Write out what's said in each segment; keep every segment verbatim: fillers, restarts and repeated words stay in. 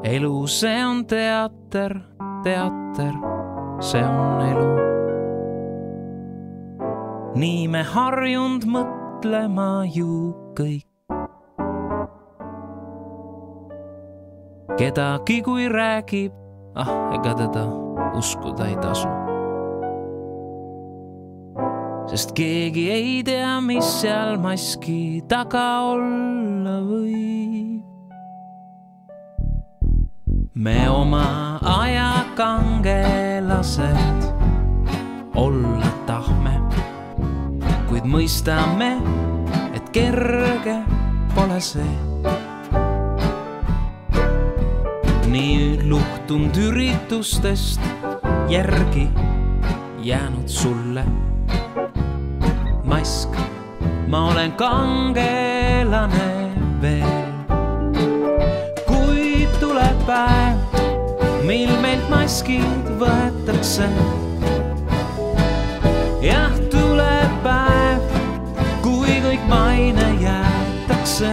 elu, see on teater, teater, see on elu. Nii me harjund mõtlema ju kõik. Kedagi kui räägib, ah, ega teda uskuda ei tasu. Sest keegi ei tea, mis seal maski taga olla võib. Me oma aja kangelased olla tahme, kuid mõistame, et kerge pole see. Nii luhtunud üritustest järgi jäänud sulle mask. Ma olen kangelane veel, kuid tuleb päev, mil meilt maskid võetakse. Jah, tuleb päev, kui kõik maine jäetakse.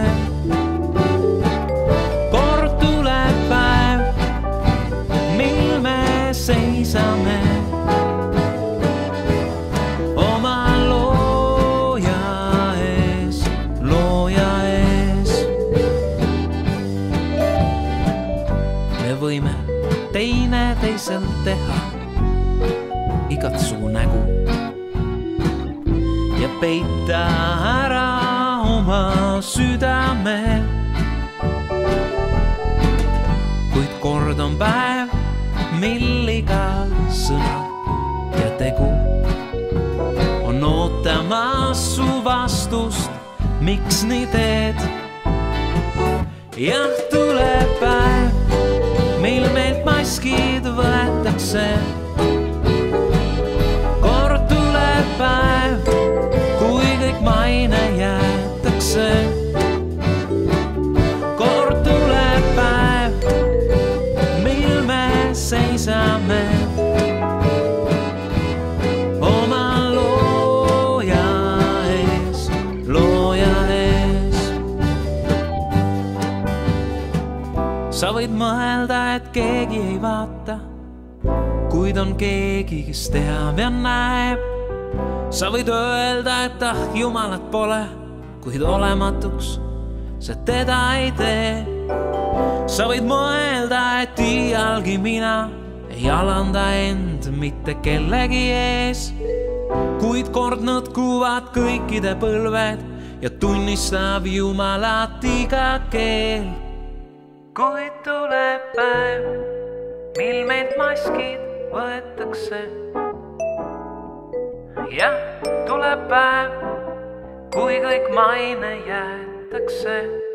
Kord tuleb päev, mil me seisame oma looja ees, looja ees. Me võime teine teiselt teha igat suu nägu ja peita ära oma südame. Kuid kord on päev, mil iga sõna ja tegu on ootamas su vastust, miks nii teed. Jah, tuleb päev, mil meilt maskid võetakse. Kord tuleb päev, kui kõik maine jäetakse. Kord tuleb päev, mil me seisame oma looja ees, looja ees. Sa võid mõelda, et keegi ei vaata, kuid on keegi, kes teab ja näeb. Sa võid öelda, et ah, jumalat pole, kuid olematuks sa teda ei tee. Sa võid mõelda, et iialgi mina ei alanda end mitte kellegi ees, kuid kord nõtkuvad kõikide põlved ja tunnistab Jumalat iga keel. Kuid tuleb päev, mil meilt maskid võetakse. Jah, tuleb päev, kui kõik maine jäetakse.